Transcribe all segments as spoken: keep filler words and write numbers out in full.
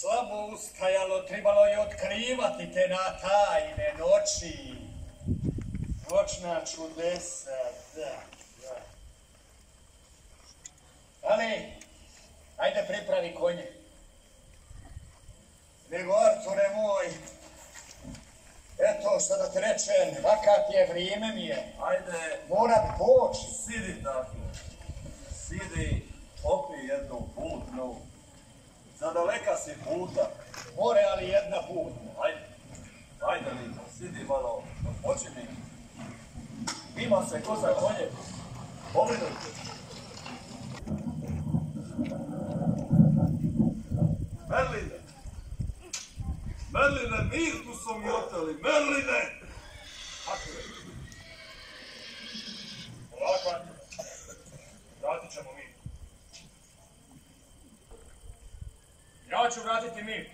slabo ustajalo, trebalo je otkrivati te na tajne noći. Noćna čudesa, da, da. Ali, ajde pripravi konje. Nego, Arture moj, eto što da ti rečem, vakat je, vrijeme mi je. Ajde, mora poći. Sidi tako. Sidi, popij jednu putnu. Zadaleka si puta. More, ali jedna putna. Ajde, ajde li, sidi malo, odpočini. Ima se ko za konje. Povinujte. Merline! Merline, Mirku su mi oteli! Merline! Arture! Polako, Arture. Vratit ćemo Mirku. Ja ću vratiti Mirku.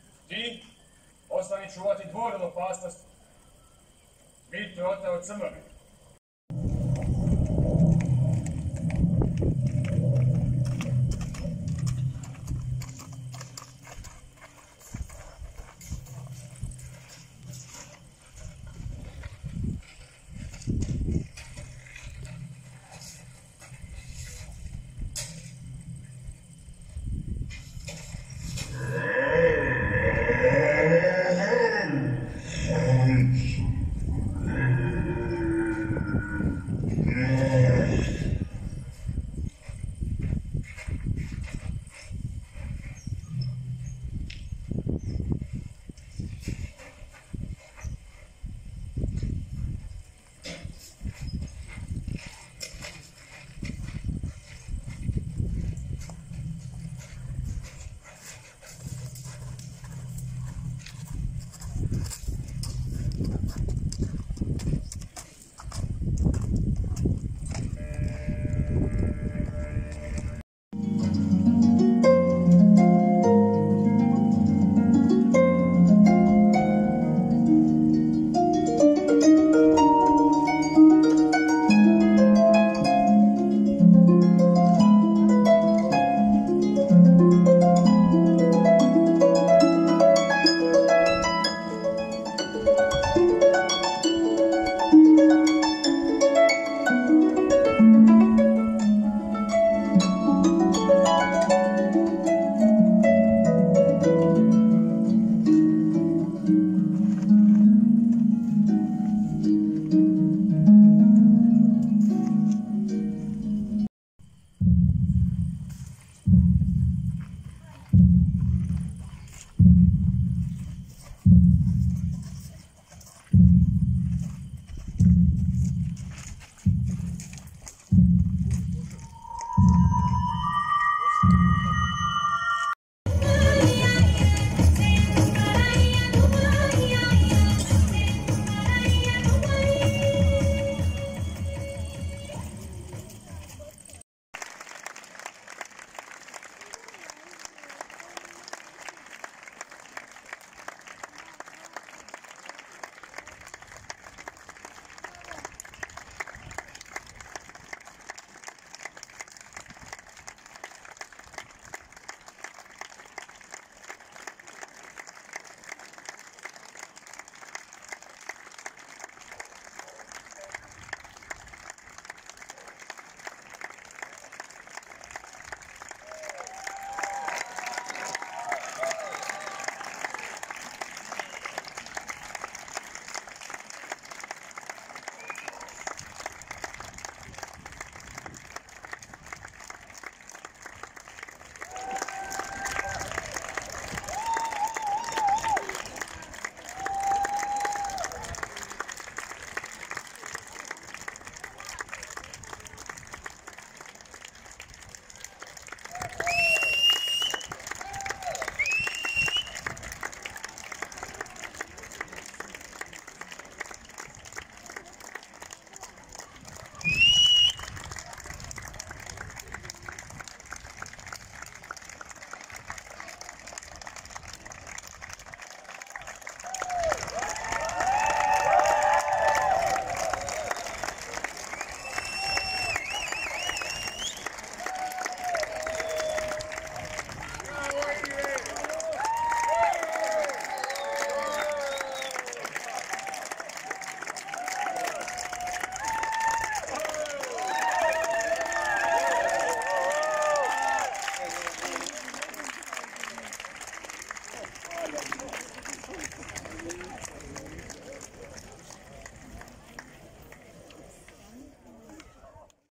Ti ostani čuvati dvor od opasnosti. Mirku je oteo Crnovi.